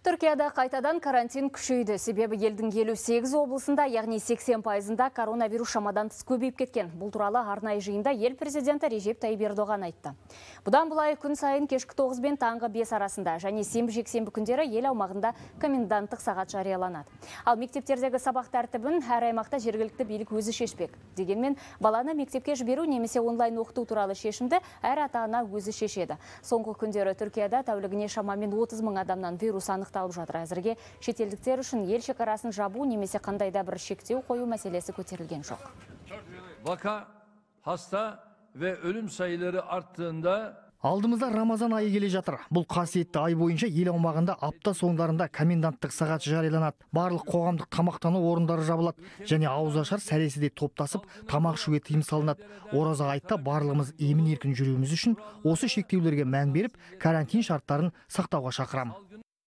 Түркияда қайтадан карантин күшейді. Себебі елдің 58 облысында, яғни 80%-ында коронавирус шамадан тыс көбейіп кеткен. Бұл туралы арнайы жиында ел президенті Режеп Тайып Ердоған айтты. Бұдан бұлай күн сайын кешкі 9 бен таңғы 5 арасында және сенбі-жексенбі күндері ел аумағында коменданттық сағат жарияланады. Ал мектептердегі сабақ тәртібін әр аймақта жергілікті билік өзі шешпек. Дегенмен баланы мектепке жіберу немесе онлайн оқыту туралы шешімді әр ата-ана өзі шешеді. Соңғы күндері Түркияда тәулігіне шамамен 30 мың адамнан вирус анықталып жатыр. Әзірге шетелдіктер үшін ел шекарасын жабу немесе қандай да бір шектеу қою мәселесі көтерілген жоқ. Vaka, hasta ve ölüm sayıları arttığında Алдымызда Рамазан айы келе жатыр. Бұл қасиетті ай бойынша ел аумағында апта соңдарында коменданттық сағат жарияланады. Барлық қоғамдық тамақтану орындары жабылады және ауызашар сәресіде топтасып тамақ ішуге тыйым салынады. Ораза айтта барлығымыз емін еркін жүруіміз үшін осы шектеулерге мән беріп, карантин шарттарын сақтауға шақырамын.